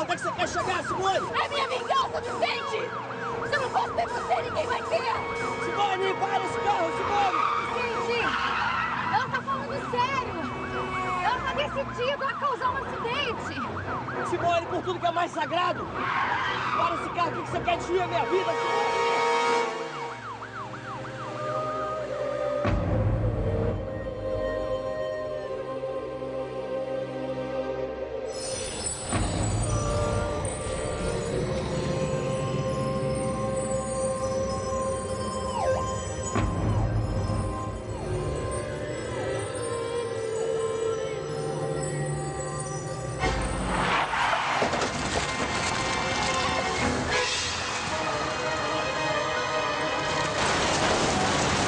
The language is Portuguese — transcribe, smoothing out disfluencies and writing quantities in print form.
Onde é que você quer chegar, Simone? É minha vingança, Vicente! Se eu não posso ter você, ninguém vai ter! Simone, para esse carro, Simone! Vicente! Ela tá falando sério! Ela tá decidida a causar um acidente! Simone, por tudo que é mais sagrado! Para esse carro, o que você quer destruir a minha vida, Simone?